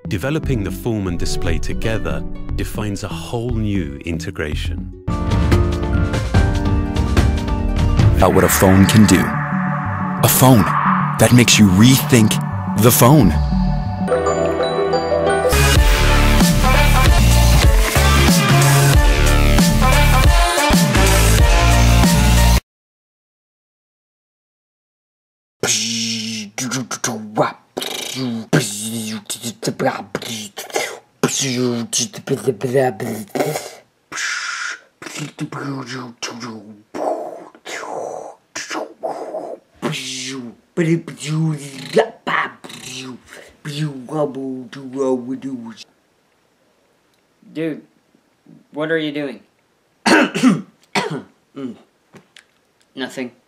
Developing the form and display together defines a whole new integration. About what a phone can do. A phone that makes you rethink the phone. Dude, what are you doing? Nothing.